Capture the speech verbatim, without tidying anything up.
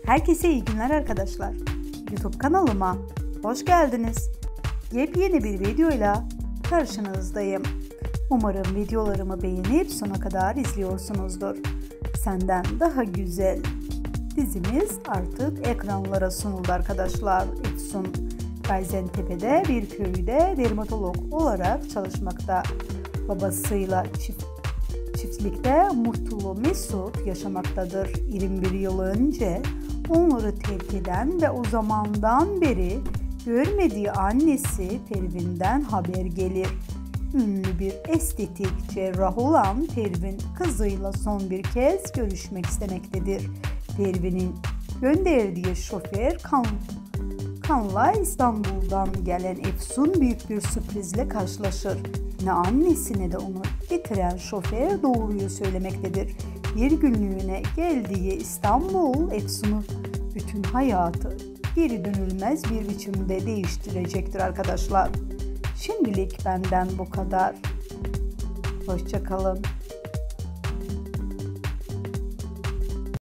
Herkese iyi günler arkadaşlar. YouTube kanalıma hoş geldiniz. Yepyeni bir videoyla karşınızdayım. Umarım videolarımı beğenip sona kadar izliyorsunuzdur. Senden Daha Güzel dizimiz artık ekranlara sunuldu arkadaşlar. Efsun Gaziantep'te bir köyde dermatolog olarak çalışmakta. Babasıyla çift Çiftlikte mutlu mesut yaşamaktadır. yirmi bir yıl önce onları terk eden ve o zamandan beri görmediği annesi Pervin'den haber gelir. Ünlü bir estetik cerrah olan Pervin kızıyla son bir kez görüşmek istemektedir. Pervin'in gönderdiği şoför kan, Kanla İstanbul'dan gelen Efsun büyük bir sürprizle karşılaşır. Ne annesi ne de onu getiren şoför doğruyu söylemektedir. Bir günlüğüne geldiği İstanbul Efsun'u bütün hayatı geri dönülmez bir biçimde değiştirecektir arkadaşlar. Şimdilik benden bu kadar. Hoşça kalın.